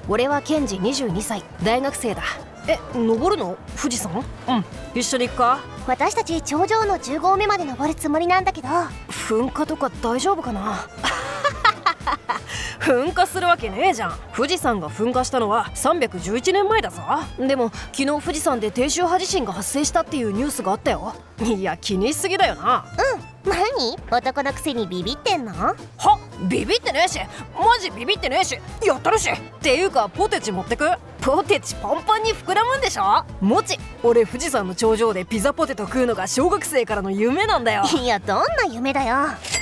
俺はケンジ22歳、大学生だ。登るの富士山？うん、一緒に行くか？ 私たち頂上の10合目まで登るつもりなんだけど。 噴火とか大丈夫かな？噴火するわけねえじゃん。富士山が噴火したのは311年前だぞ。でも昨日富士山で低周波地震が発生したっていうニュースがあったよ。いや、気にしすぎだよな。 何？男のくせにビビってんの？は？ ビビってねえし、マジビビってねえし、やったるし。っていうか、ポテチ持ってく？ポテチパンパンに膨らむんでしょ？もち、俺富士山の頂上でピザポテト食うのが小学生からの夢なんだよ。 いや、どんな夢だよ。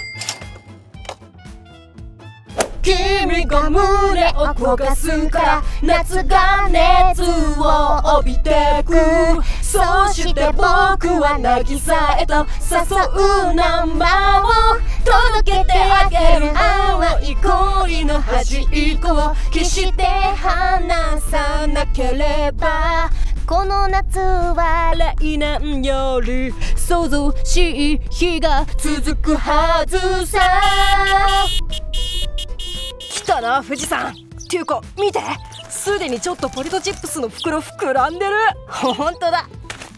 君が胸を焦がすから夏が熱を帯びてく。そして僕は渚へと誘うナンバーを届けてあげる。淡い恋の端っこを決して離さなければ。 この夏は来年より想像しい日が続くはずさ。来たな富士山。っていうか見て、すでにちょっとポテトチップスの袋膨らんでる。ほんとだ。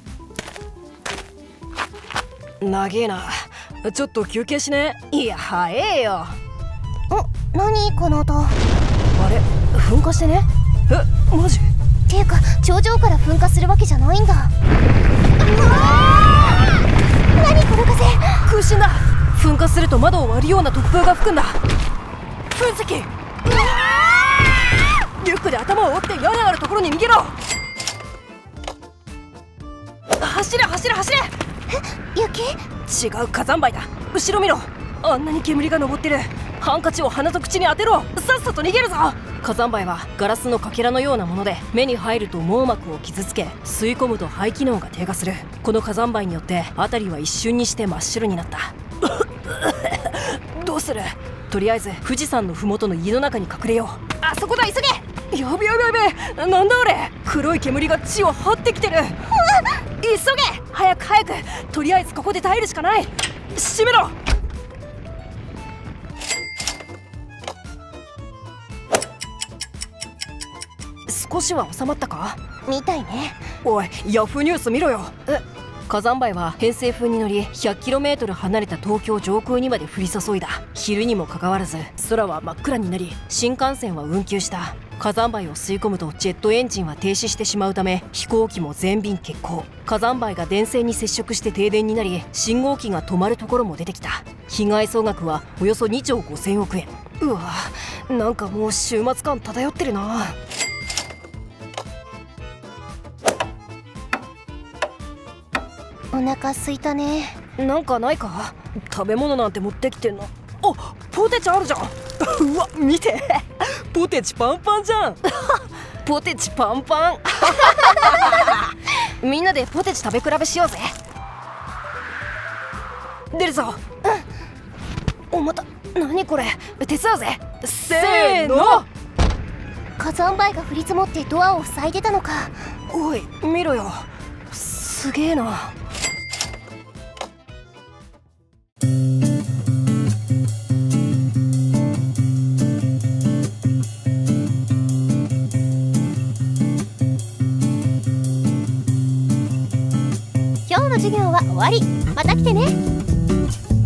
長えな。ちょっと休憩しね。いや、早えよ。 何この音。 あれ、噴火してね？マジ？ っていうか頂上から噴火するわけじゃないんだ。何この風。 空振だ。噴火すると窓を割るような突風が吹くんだ。噴石。リュックで頭を折って屋根あるところに逃げろ。走れ走れ走れ。 雪？ 違う、火山灰だ。後ろ見ろ。あんなに煙が上ってる。ハンカチを鼻と口に当てろ。さっさと逃げるぞ。火山灰はガラスのかけらのようなもので、目に入ると網膜を傷つけ、吸い込むと肺機能が低下する。この火山灰によって辺りは一瞬にして真っ白になった。どうする？とりあえず富士山の麓の家の中に隠れよう。あそこだ、急げ。やべやべやべ。なんだあれ。黒い煙が地を張ってきてる。急げ、早く早く。とりあえずここで耐えるしかない。閉めろ。少しは収まったか？ みたいね。 おい、ヤフーニュース見ろよ。火山灰は偏西風に乗り 100km 離れた東京上空にまで降り注いだ。昼にもかかわらず空は真っ暗になり、新幹線は運休した。火山灰を吸い込むとジェットエンジンは停止してしまうため、飛行機も全便欠航。火山灰が電線に接触して停電になり、信号機が止まるところも出てきた。被害総額はおよそ2兆5000億円。うわ、なんかもう週末感漂ってるな。 お腹すいたね。 なんかないか？食べ物なんて持ってきてんの？あ、ポテチあるじゃん。うわ、見て。ポテチパンパンじゃん。ポテチパンパン。みんなでポテチ食べ比べしようぜ。出るぞ。お、また。何これ。手伝うぜ。せーの。 火山灰が降り積もってドアを塞いでたのか。 おい、見ろよ。すげえな。 今日の授業は終わり。また来てね。